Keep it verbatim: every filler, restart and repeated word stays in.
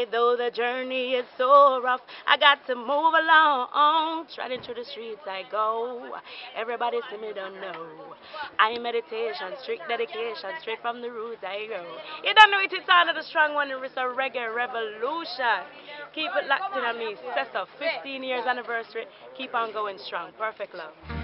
way, though the journey is so rough. I got to move along, trotting through the streets I go. Everybody see me don't know. I meditation, strict dedication, straight from the roots I go. You don't know it, it's another strong one, it's a reggae revolution. Keep it locked in on me, Cessa, fifteen years anniversary, keep on going strong, perfect love.